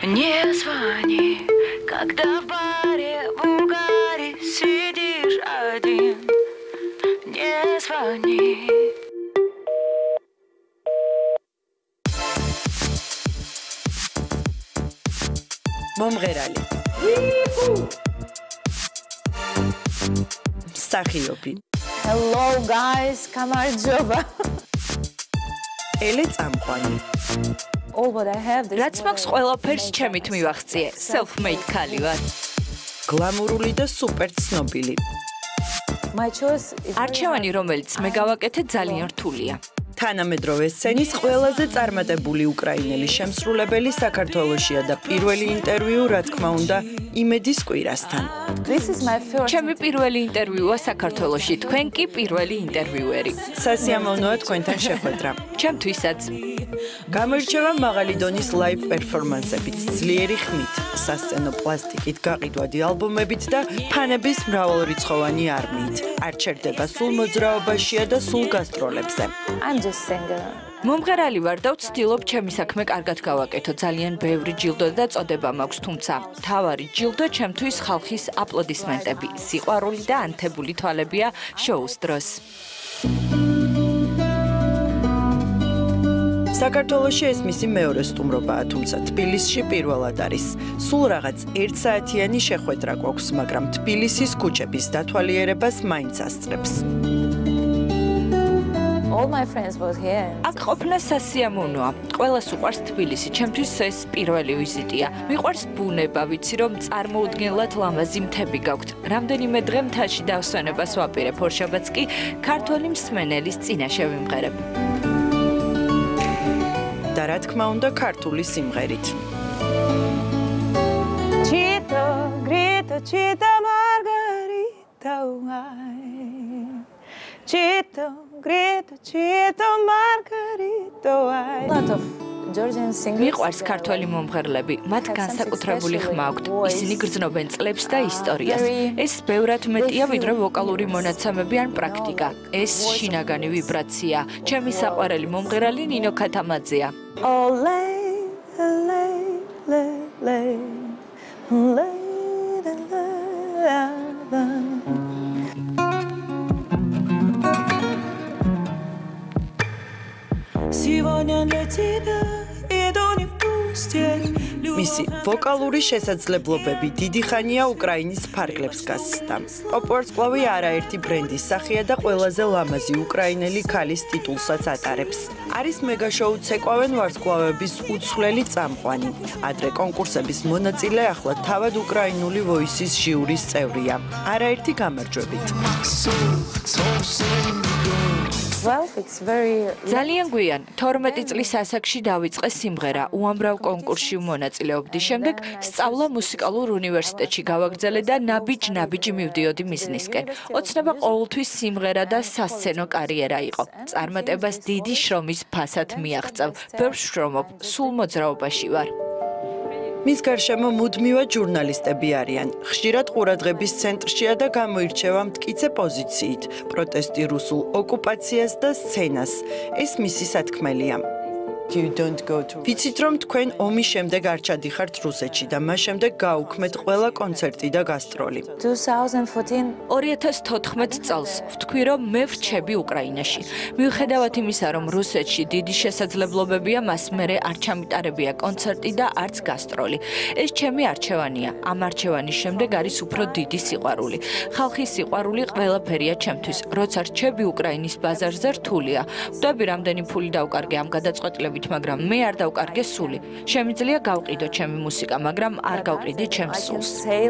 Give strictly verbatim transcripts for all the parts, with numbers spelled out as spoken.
Не звони, когда в баре в угаре сидишь один. Не звони. მომღერალი მსახიობი Hello guys, გამარჯობა. ელე წამყვანი All what I have this რაც მაქვს ყველაფერს ჩემით მივახციე, self-made ქალი ვარ. გლამურული და სუპერ ცნობილი My choice is არჩევანი, რომელიც მე გავაკეთე, ძალიან რთულია. თანამედროვე სცენის ყველაზე წარმატებული უკრაინელი შემსრულებელი საქართველოშია და პირველი ინტერვიუ, რა თქმა უნდა, იმედის კვირასთან. This is my first ჩემი პირველი ინტერვიუა საქართველოში, თქვენ კი პირველი ინტერვიუერი. სასიამოვნოა თქვენთან შეხვედრა. ჩემთვისაც. გამოირჩევა მაღალი დონის ლაივ პერფორმანსებით, ძლიერი ხმით, სასცენო პლასტიკით, გაყიდვადი ალბომებით და ფანების მრავალრიცხოვანი არმიით. არ ჩერდება სულ მოძრაობაშია და სულ გასტროლებზე. I'm just singer. მომღერალი ვარ და ვცდილობ ჩემი საქმე კარგად გავაკეთო. ძალიან ბევრი ჯილდო და წოდება მაქვს, თუმცა მთავარი ჯილდო ჩემთვის ხალხის აპლოდისმენტები, სიყვარული და ანთებული თვალებია შოუს დროს. საქართველოში ეს მისი მეორე სტუმრობაა, თუმცა თბილისში პირველად არის. სულ რაღაც ერთ საათიანი შეხვედრა გვაქვს, მაგრამ თბილისის ქუჩების დათვალიერებას მაინც ასწრებს. All my friends was here. აქ ყოფნა სასიამოვნოა. ყველას უყვარს თბილისი. ჩემთვის ეს პირველი ვიზიტია. მიყვარს ბუნება, ვიცი რომ წარმოუდგენლად ლამაზი მთები გაქვთ. რამდენიმე დღე მთაში დავსვენებას ვაპირებ, ორშაბათს კი ქართველი მსმენელის წინაშე ვიმღერებ. და რა თქმა უნდა, ქართული სიმღერით. Chito, grito, chito, margarita, Chito, grito, chito, margarita. A lot of Georgian singers. მიყვარს ქართველი მომღერლები, მათ განსაკუთრებული ხმა აქვთ. ისინი გრძნობენ წლებს და ისტორიას. ეს ბევრად მეტია, ვიდრე ვოკალური მონაცემები ან პრაქტიკა. ეს შინაგანი ვიბრაცია. ჩემი საყვარელი მომღერალი ნინო ქათამაძეა. Ole, le, le, le, le, Сегодня для тебя иду не в пустель. მისი ვოკალური შესაძლებლობები დიდი ხანია უკრაინის ფარგლებს გასცდა. პოპ-ვარსკვლავი არაერთი ბრენდის სახეა და ყველაზე ლამაზი უკრაინელი ქალის ტიტულსაც ატარებს. არის მეგაშოუ ცეკვავენ ვარსკვლავების უცვლელი წამყვანი. ადრე კონკურსების მონაწილე, ახლა თავად უკრაინული ვოისის ჟიურის წევრია. არაერთი გამარჯვებით. Well, it's very ძალიან გვიან, თორმეტი წლის ასაკში დავიწყე სიმღერა, უამრავ კონკურსში ვმონაწილეობდი. შემდეგ სწავლა მუსიკალურ უნივერსიტეტში გავაგრძელე და ნაბიჯ-ნაბიჯ მივდიოდი მიზნისკენ. ოცნება ყოველთვის სიმღერა და სასცენო კარიერა იყო. წარმატებას დიდი შრომის ფასად მიაღწევ. ბევრს შრომობ, სულ მოძრაობაში ვარ. მის გარშემო მუდმივად ჟურნალისტები არიან. ხშირად ყურადღების ცენტრშია და გამოირჩევა მტკიცე პოზიციით, პროტესტი რუსულ ოკუპაციას და სცენას. ეს მისი სათქმელია. ვიცით რომ თქვენ ომის შემდეგ არ ჩადიხართ რუსეთში და მას შემდეგ გაუქმეთ ყველა კონცერტი და გასტროლი. ორი ათას თოთხმეტ წელს ვთქვი რომ მე ვრჩები უკრაინაში. მიუხედავად იმისა რომ რუსეთში დიდი შესაძლებლობებია, მას მერე არ ჩამიტარებია კონცერტი და არც გასტროლი. ეს ჩემი არჩევანია. ამ არჩევანის შემდეგ არის უფრო დიდი სიყვარული. ხალხის სიყვარული ყველაფერია ჩემთვის. როცა რჩები უკრაინის ბაზარზე რთულია. ვდები რამდენი ფული დავკარგე ამ გადაწყვეტილებას, მაგრამ მე არ დავკარგე სული. შემიძლია გავყიდო ჩემი მუსიკა, მაგრამ არ გავყიდე ჩემს სულს.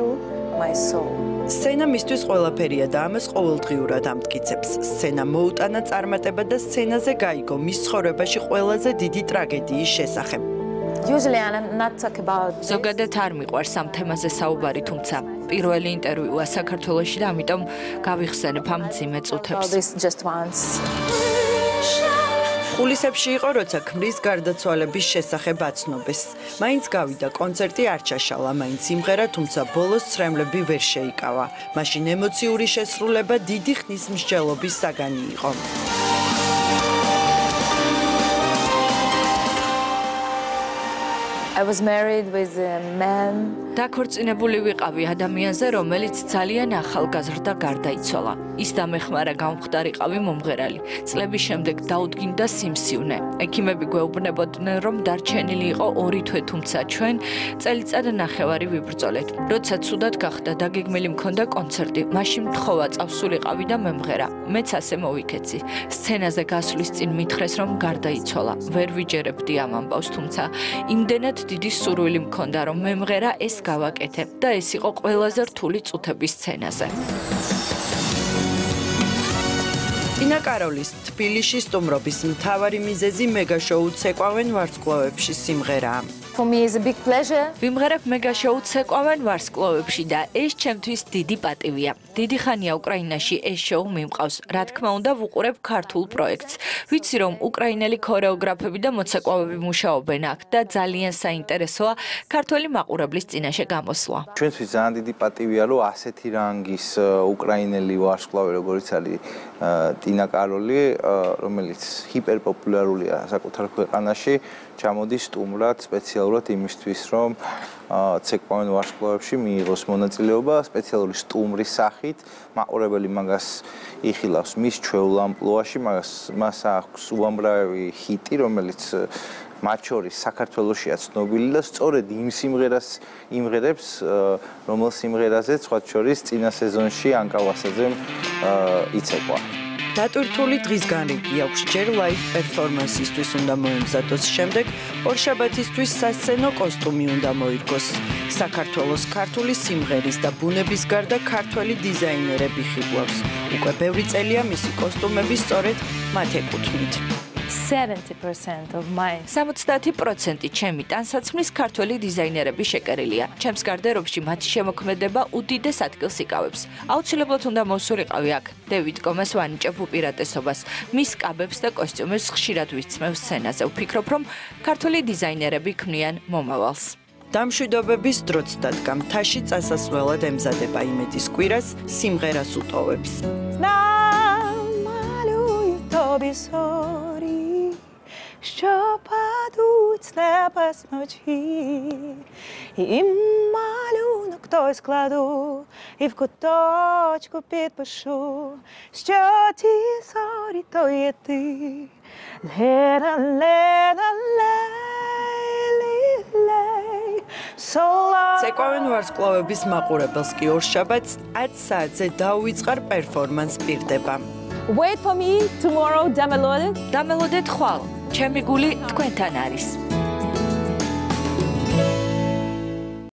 სცენა მისთვის ყველაფერია და ამას ყოველდღიურად ამტკიცებს. სცენა მოუტანა წარმატება და სცენაზე გაიგო მის ცხოვრებაში ყველაზე დიდი ტრაგედიის შესახებ. ზოგადად არ მიყვარს ამ თემაზე საუბარი, თუმცა პირველი ინტერვიუა საქართველოში და ამიტომ გავიხსენებ ამ მძიმე წუთებს. ხულისებში იყო, როცა ქმრის გარდაცვალების შესახებ აცნობეს. მაინც გავიდა კონცერტი არ ჩაშალა, მაინც სიმღერა, თუმცა ბოლოს ცრემლები ვერ შეიკავა. მაშინ ემოციური შესრულება დიდი ხნის მსჯელობის საგანი იყო. I was married with a man. დაქორწინებული ვიყავი ადამიანზე, რომელიც ძალიან ახალგაზრდა გარდაიცვალა. ის დამეხმარა გამხდარიყავი მომღერალი. წლების შემდეგ დაუდგინდა სიმსივნე. ექიმები გვეუბნებოდნენ, რომ დარჩენილი იყო ორი თვე, თუმცა ჩვენ წელიწად ნახევარი ვიბრძოლეთ. როცა ცუდად გახდა, დაგეგმილი მქონდა კონცერტი. მაშინ მთხოვა წავსულიყავი და მემღერა. მეც ასე მოვიქეცი. სცენაზე გასვლის წინ მითხრეს, რომ გარდაიცვალა. ვერ ვიჯერებდი ამ ამბავს, თუმცა იმდენად დიდი სურვილი მქონდა, რომ მემღერა ეს გავაკეთე და ეს იყო ყველაზე რთული წუთები სცენაზე. ტინა კაროლის თბილისში სტუმრობის მთავარი მიზეზი მეგაშოუ ცეკვავენ ვარსკვლავებში სიმღერაა. For me is a big pleasure. ვიმღერებ მეგაშოუ ცეკვავენ ვარსკვლავებში და ეს ჩემთვის დიდი პატივია. დიდი ხანია უკრაინაში ეს შოუ მიმყავს. რა თქმა უნდა, ვუყურებ ქართულ პროექტს. ვიცი, რომ უკრაინელი ქორეოგრაფები და მოცეკვავები მუშაობენ აქ და ძალიან საინტერესოა ქართველი მაყურებლის წინაშე გამოსვლა. ჩვენთვის ძალიან დიდი პატივია, რომ ასეთი რანგის უკრაინელი ვარსკვლავი, როგორც არის ტინა კაროლი, რომელიც ჰიპერპოპულარულია საკუთარ ქვეყანაში, ჩამოდის სტუმრად სპეციალურად იმისთვის, რომ ცეკვავენ ვარსკვლავებში მიიღოს მონაწილეობა სპეციალური სტუმრის სახით. მაყურებელი მაგას იხილავს მის ჩვეულ ამპლუაში, მას მას აქვს უამრავი ჰიტი, რომელიც მათ შორის საქართველოშია ცნობილი და სწორედ იმ სიმღერას იმღერებს, რომელ სიმღერაზეც სხვა შორის წინა სეზონში ანკავასაძემ იცეკვა. დატვირთული დღის განრიგი აქვს ჯერ ლაივ პერფორმანსისთვის უნდა მოემზადოს, შემდეგ ორშაბათისთვის სასცენო კოსტუმი უნდა მოირგოს. საქართველოს ქართული სიმღერის და ბუნების გარდა ქართველი დიზაინერები ხიბლავს. უკვე ბევრი წელია მისი კოსტუმები სწორედ მათ ეკუთვნით. seventy percent of my სამოცდაათი პროცენტი ჩემი ტანსაცმლის ქართველი დიზაინერები შეკერილია. ჩემს გარდერობში მათი შემოქმედება უდიდეს ადგილს იკავებს. აუცილებლად უნდა მოვსულიყავი აქ დევიდ კომას ვანიჭებ უპირატესობას. მის კაბებს და კოსტიუმებს ხშირად ვისწმევ სცენაზე. ვფიქრობ, რომ ქართველი დიზაინერები ქმნიან მომავალს. დამშვიდობების დროც დადგა მთაში წასასვლელად ემზადება იმედის კვირას სიმღერას უტოვებს. Намалюю тобі зорі, що падуть з неба вночі, і малюнок той складу, і в куточку підпишу, що ті зорі то є ти. Лена, Лена, лей, лей, соловей. ცეკვავენ ვარსკვლავების მაყურებელს კი ორშაბათს ათ საათზე დაუვიწყარ პერფორმანს პირდება. Wait for me tomorrow, დამელოდეთ. დამელოდეთ ხვალ. ჩემი გული თქვენთან არის.